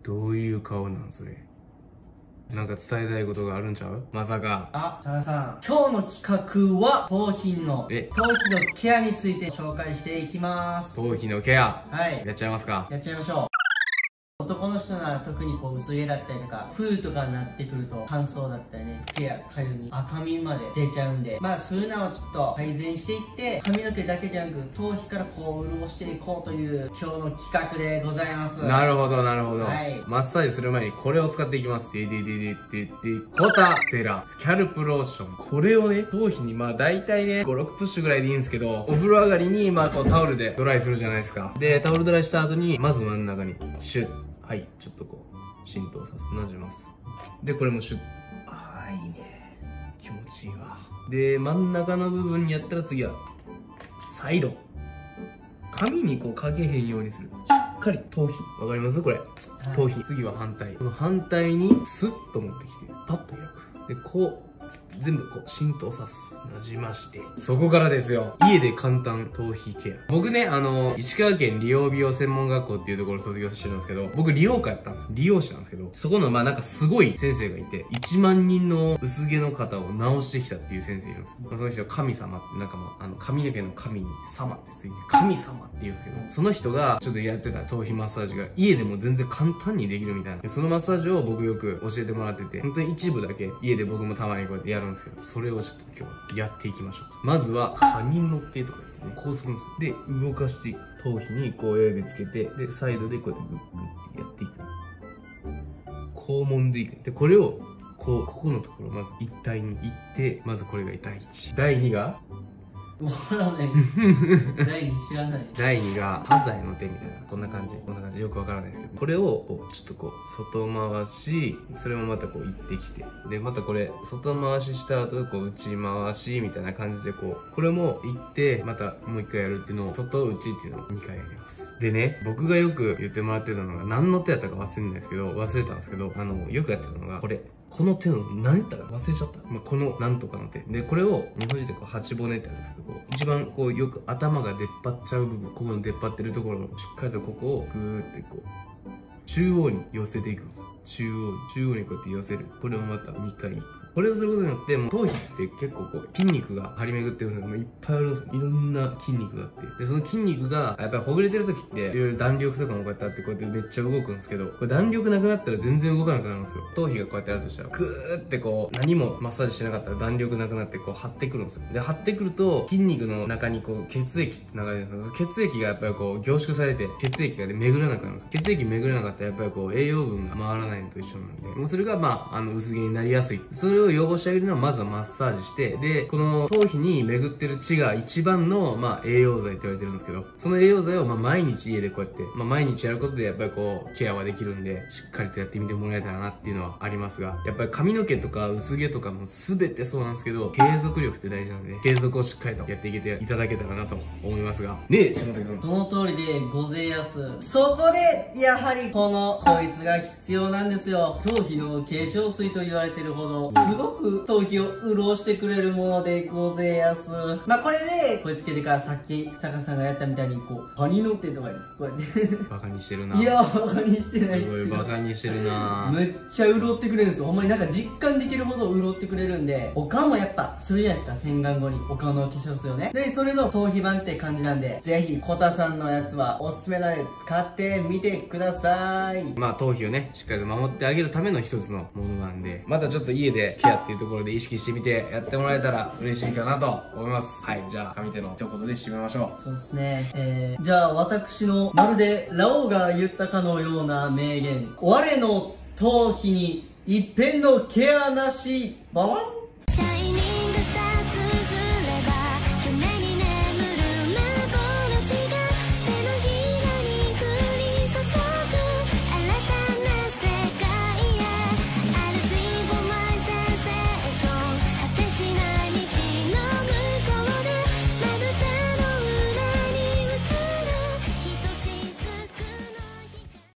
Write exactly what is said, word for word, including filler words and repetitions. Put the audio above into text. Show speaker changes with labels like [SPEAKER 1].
[SPEAKER 1] どういう顔なんそれ。なんか伝えたいことがあるんちゃう？まさか。
[SPEAKER 2] あ、佐賀さん、今日の企画は頭皮の
[SPEAKER 1] え
[SPEAKER 2] 頭皮のケアについて紹介していきます。
[SPEAKER 1] 頭皮のケア
[SPEAKER 2] はい、
[SPEAKER 1] やっちゃいますか。
[SPEAKER 2] やっちゃいましょう。男の人なら特にこう薄毛だったりとか冬とかになってくると乾燥だったりね、毛やかゆみ、赤みまで出ちゃうんで、まあそういうのをちょっと改善していって髪の毛だけじゃなく頭皮からこう潤していこうという今日の企画でございます。
[SPEAKER 1] なるほどなるほど、
[SPEAKER 2] はい、
[SPEAKER 1] マッサージする前にこれを使っていきます。ででででででコタセラスキャルプローション。これをね頭皮にまあ大体ねごろくプッシュぐらいでいいんですけど、お風呂上がりにまあこうタオルでドライするじゃないですか。でタオルドライした後にまず真ん中にシュッ、はい、ちょっとこう浸透させなじます。でこれもシュッ、あーいいね、気持ちいいわ。で真ん中の部分にやったら次はサイド、髪にこうかけへんようにする。しっかり頭皮、わかりますこれ、頭皮。次は反対、この反対にスッと持ってきてパッと開く。でこう全部こう浸透さす、なじまして、そこからですよ、家で簡単頭皮ケア。僕ねあの石川県理容美容専門学校っていうところを卒業してるんですけど、僕理容科やったんです、理容師なんですけど、そこのまあなんかすごい先生がいて、いちまんにんの薄毛の方を治してきたっていう先生いるんです。その人は神様って、なんかまああの髪の毛の神に様ってついて神様って言うんですけど、その人がちょっとやってた頭皮マッサージが家でも全然簡単にできるみたいな。そのマッサージを僕よく教えてもらってて、本当に一部だけ家で僕もたまにこうやってやるんですけど、それをちょっと今日やっていきましょうか。まずは髪の毛とか言ってね、こうするんです。で動かしていく、頭皮にこう親指つけて、でサイドでこうやってグッグッてやっていく、こう揉んでいく。でこれをこうここのところまず一体にいって、まずこれがだいいち、だいにが
[SPEAKER 2] わからないだいに知らない。
[SPEAKER 1] だいにがサザエの手みたいな、こんな感じ、こんな感じ、よくわからないですけど、これをこうちょっとこう外回し、それもまたこう行ってきて、でまたこれ外回しした後こう内回しみたいな感じで、こうこれも行ってまたもう一回やるっていうのを、外内っていうのをにかいやります。でね、僕がよく言ってもらってたのが何の手やったか忘れないですけど、忘れたんですけど、あのよくやってたのがこれ、この手の何やったか忘れちゃった、まあ、このなんとかの手で、これを日本人でこう八骨ってあるんですけど、こう一番こうよく頭が出っ張っちゃう部分、ここの出っ張ってるところをしっかりとここをグーってこう中央に寄せていくんですよ。中央に中央にこうやって寄せる。これをまたにかい。これをすることによって、もう頭皮って結構こう筋肉が張り巡ってるんですけど、いっぱいあるんですよ。いろんな筋肉があって、でその筋肉がやっぱりほぐれてる時っていろいろ弾力とかもこうやってあって、こうやってめっちゃ動くんですけど、これ弾力なくなったら全然動かなくなるんですよ。頭皮がこうやってあるとしたら、グーってこう何もマッサージしてなかったら弾力なくなってこう張ってくるんですよ。で張ってくると筋肉の中にこう血液って流れるんですよ。血液がやっぱりこう凝縮されて、血液がね巡らなくなるんですよ。血液巡らなかったらやっぱりこう栄養分が回らないのと一緒なんで、もうそれがまああの薄毛になりやすい。それを汚してあげるのはまずはマッサージして、でこの頭皮に巡ってる血が一番のまあ栄養剤って言われてるんですけど、その栄養剤をまあ毎日家でこうやって、まあ、毎日やることでやっぱりこうケアはできるんで、しっかりとやってみてもらえたらなっていうのはありますが、やっぱり髪の毛とか薄毛とかも全てそうなんですけど、継続力って大事なので、継続をしっかりとやっていけていただけたらなと思いますが、ねえ下手君、
[SPEAKER 2] その通りでごぜやす。そこでやはりこのこいつが必要なんですよ。頭皮の化粧水と言われてるほどすごく頭皮を潤してくれるものでごぜやす。まあこれでこれつけてから、さっき坂さんがやったみたいにこうカニの手とかにこうやって
[SPEAKER 1] バカにしてるな。
[SPEAKER 2] いやバカにしてないですよ。
[SPEAKER 1] すごいバカにしてるな。
[SPEAKER 2] めっちゃ潤ってくれるんですよ。ほんまになんか実感できるほど潤ってくれるんで、お顔もやっぱするじゃないですか、洗顔後にお顔の化粧水をね。でそれの頭皮版って感じなんで、ぜひコタさんのやつはおすすめなので使ってみてください。
[SPEAKER 1] まあ頭皮をねしっかりと守ってあげるための一つのものなんで、またちょっと家でケアっていうところで意識してみてやってもらえたら嬉しいかなと思います。はい、じゃあ上手の一言で締めましょう。
[SPEAKER 2] そうですね、えー、じゃあ私のまるでラオウが言ったかのような名言、我の頭皮に一片のケアなし、バワン。